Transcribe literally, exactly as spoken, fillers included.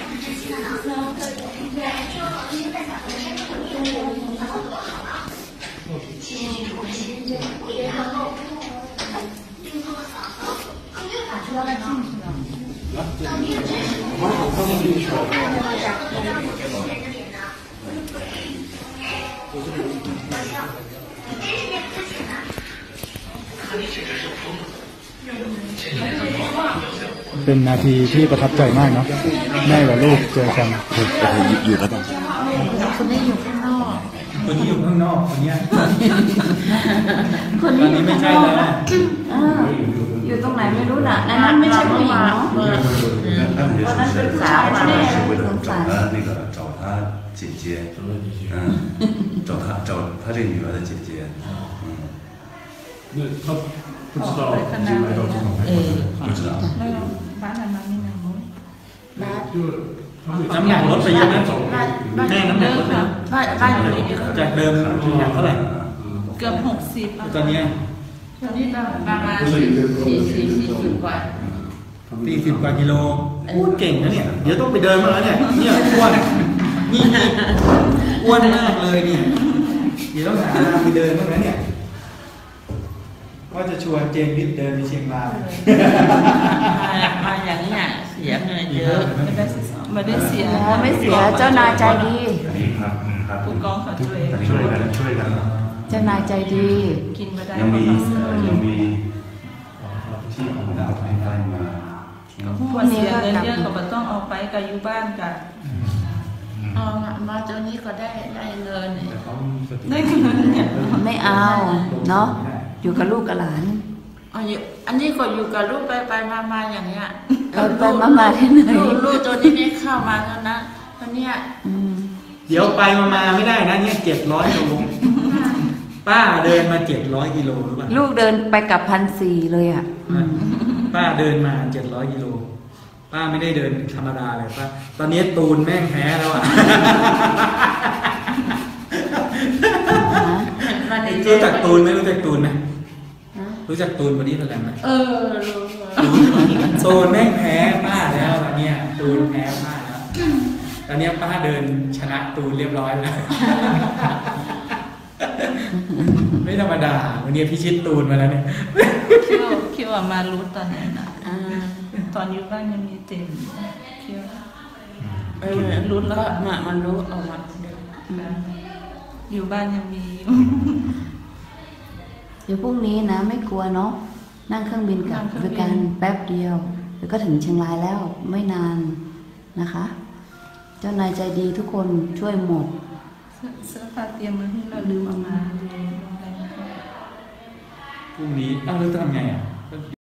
เป็นนาทีที่ประทับใจมากเนาะแม่กับลูกเจอกันอยู่กันคนนี้อยู่ข้างนอกคนนี้อยู่ข้างนอกคนนี้คนนี้ไม่ใช่แล้วอยู่ตรงไหนไม่รู้น่ะนั้นไม่ใช่ผู้หญิงเนาะวันนั้นเป็นสาวมา是为了找他那个找他姐姐嗯找他找他这女儿的姐姐嗯那他不知道已经来到这种地方不知道บ้านนั้นไม่นานมั้งบ้านน้ำหนักลดไปเยอะนะแม่น้ำหนักลดนะบ้านอยู่จากเดิมน้ำหนักเท่าไหร่เกือบหกสิบตอนนี้ตอนนี้ประมาณสี่สิบสี่สิบกว่าสี่สิบกว่ากิโลพูดเก่งนะเนี่ยเดี๋ยวต้องไปเดินมาแล้วเนี่ยเนี่ยอ้วนนี่อ้วนมากเลยนี่เดี๋ยวต้องหาไปเดินบ้างนะเนี่ยว่าจะชวนเจนวิทย์เดินไปเชียงรายมาอย่างนี้เสียเงินเยอะไม่ได้ไม่ได้เสียไม่เสียเจ้านายใจดีผู้กองเขาช่วยช่วยกันช่วยกันเจ้านายใจดีกินมาได้ยังมียังมีที่ของดาวให้ได้มาพวกเสียเงินเยอะเขาก็ต้องเอาไปกับอยู่บ้านกันเอามาเจ้านี้ก็ได้ได้เงินได้เงินเนี่ยไม่เอาเนาะอยู่กับลูกกับหลานอันนี้ก็อยู่กับลูกไปไปมามาอย่างเงี้ยไปไปมามาที่ไหนลูกตัวนี้นี่เข้ามาแล้วนะตอนเนี้ยเดี๋ยวไปมามาไม่ได้นะเนี่ยเจ็ดร้อยกิโลป้าเดินมาเจ็ดร้อยกิโลหรือเปล่าลูกเดินไปกับพันสี่เลยอ่ะป้าเดินมาเจ็ดร้อยกิโลป้าไม่ได้เดินธรรมดาเลยป้าตอนนี้ตูนแม่งแพ้แล้วอ่ะรู้จักตูนไหมรู้จักตูนไหมรู้จักตูนบอดี้แลมไหมเออรู้ตูนแม่งแพ้ป้าแล้วตอนนี้ตูนแพ้ป้าแล้วตอนนี้ป้าเดินชนะตูนเรียบร้อยแล้วไม่ธรรมดาวันนี้พิชิตตูนมาแล้วเนี่ยคิดว่าคิดว่ามารู้ตอนไหนนะตอนอยู่บ้านยังมีเต็มคิดว่าเออรู้แล้วมามันรู้ออกมาอยู่บ้านยังมีเดี๋ยวพรุ่งนี้นะไม่กลัวเนาะนั่งเครื่องบินกลับด้วยกันแป๊บเดียวเดี๋ยวก็ถึงเชียงรายแล้วไม่นานนะคะเจ้านายใจดีทุกคนช่วยหมดเสื้อผ้าเตรียมมาให้เราลืมเอามาพรุ่งนี้เอาแล้วจะทำไงอ่ะ